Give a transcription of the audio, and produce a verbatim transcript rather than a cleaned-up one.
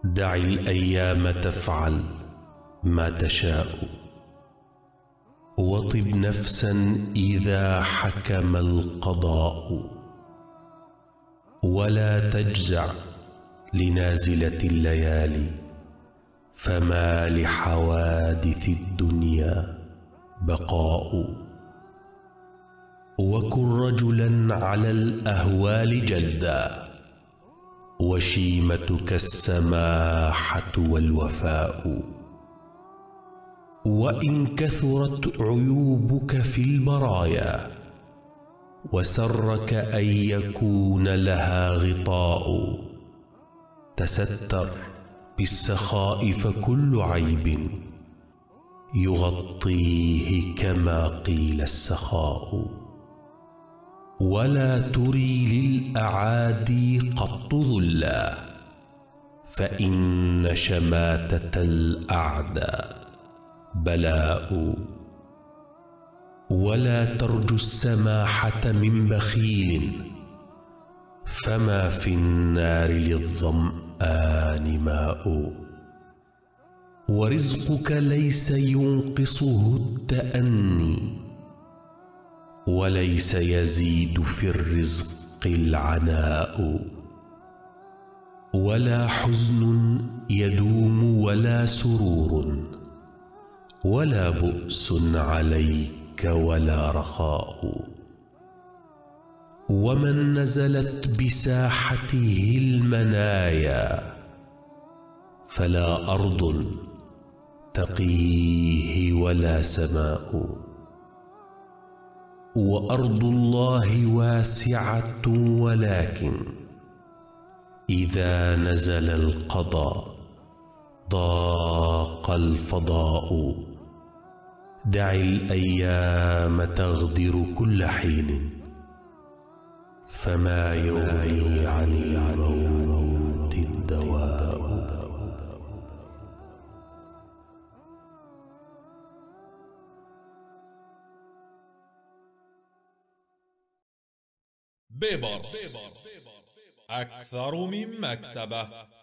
دع الأيام تفعل ما تشاء، وطب نفسا إذا حكم القضاء، ولا تجزع لنازلة الليالي، فما لحوادث الدنيا بقاء. وكن رجلا على الأهوال جلدا، وشيمتك السماحة والوفاء. وإن كثرت عيوبك في البرايا، وسرك أن يكون لها غطاء، تستر بالسخاء فكل عيب يغطيه كما قيل السخاء. ولا تري للأعادي قط ذلا، فإن شماتة الأعداء بلاء. ولا ترجو السماحة من بخيل، فما في النار للظمآن ماء. ورزقك ليس ينقصه التأني، وليس يزيد في الرزق العناء. ولا حزن يدوم ولا سرور، ولا بؤس عليك ولا رخاء. ومن نزلت بساحته المنايا، فلا أرض تقيه ولا سماء. وأرض الله واسعة، ولكن إذا نزل القضاء ضاق الفضاء. دع الأيام تغدر كل حين، فما يغني عن الموت الدواء. بيبرس أكثر من مكتبة.